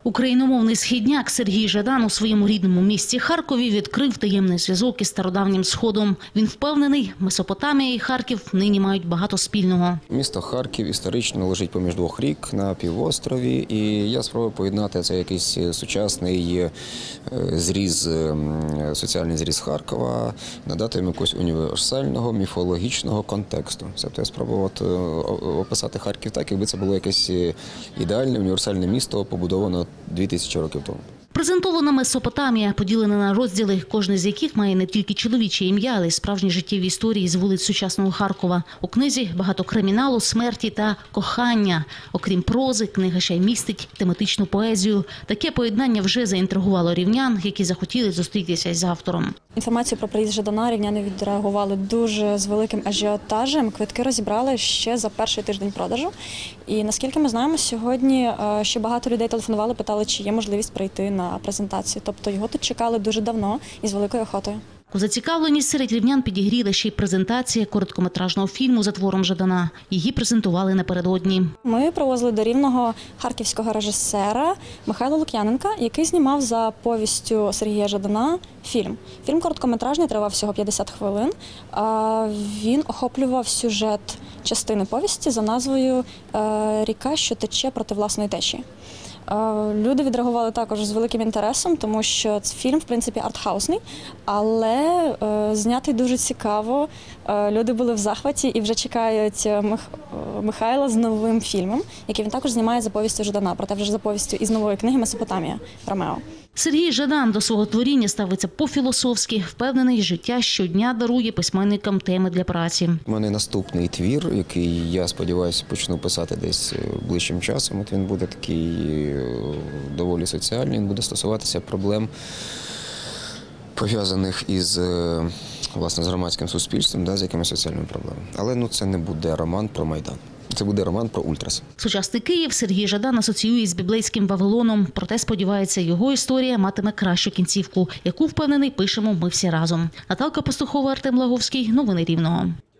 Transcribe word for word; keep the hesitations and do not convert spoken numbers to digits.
Україномовний східняк Сергій Жадан у своєму рідному місті Харкові відкрив таємний зв'язок із стародавнім Сходом. Він впевнений, Месопотамія і Харків нині мають багато спільного. Місто Харків історично лежить поміж двох рік на півострові, і я спробую поєднати це якийсь сучасний зріз, соціальний зріз Харкова, надати йому якогось універсального міфологічного контексту. Тобто я спробував описати Харків так, якби це було якесь ідеальне універсальне місто, побудоване дві тисячі років тому. Презентована Месопотамія поділена на розділи, кожний з яких має не тільки чоловіче ім'я, але й справжні життєві історії з вулиць сучасного Харкова. У книзі багато криміналу, смерті та кохання. Окрім прози, книга ще й містить тематичну поезію. Таке поєднання вже заінтригувало рівнян, які захотіли зустрітися із автором. Інформацію про приїзд Жадана рівняни відреагували дуже з великим ажіотажем. Квитки розібрали ще за перший тиждень продажу. І наскільки ми знаємо, сьогодні ще багато людей телефонували, питали, чи є можливість прийти на презентацію. Тобто його тут чекали дуже давно і з великою охотою. У зацікавленість серед рівнян підігріла ще й презентація короткометражного фільму за твором Жадана. Її презентували напередодні. Ми привозили до Рівного харківського режисера Михайла Лук'яненка, який знімав за повістю Сергія Жадана фільм. Фільм короткометражний, тривав всього п'ятдесят хвилин. Він охоплював сюжет частини повісті за назвою «Ріка, що тече проти власної течії». Люди відреагували також з великим інтересом, тому що фільм, в принципі, артхаусний, але е, знятий дуже цікаво. Е, люди були в захваті і вже чекають Мих... Михайла з новим фільмом, який він також знімає за повістю Жадана, проте вже за повістю із нової книги «Месопотамія» Ромео. Сергій Жадан до свого творіння ставиться по-філософськи, впевнений, життя щодня дарує письменникам теми для праці. У мене наступний твір, який, я сподіваюся, почну писати десь ближчим часом. От він буде такий доволі соціальний, він буде стосуватися проблем, пов'язаних із, власне, з громадським суспільством, да, з якимись соціальними проблемами. Але ну, це не буде роман про Майдан. Це буде роман про ультрас. Сучасний Київ Сергій Жадан асоціює з біблейським Вавилоном. Проте, сподівається, його історія матиме кращу кінцівку, яку, впевнений, пишемо ми всі разом. Наталка Пастухова, Артем Лаговський. Новини Рівного.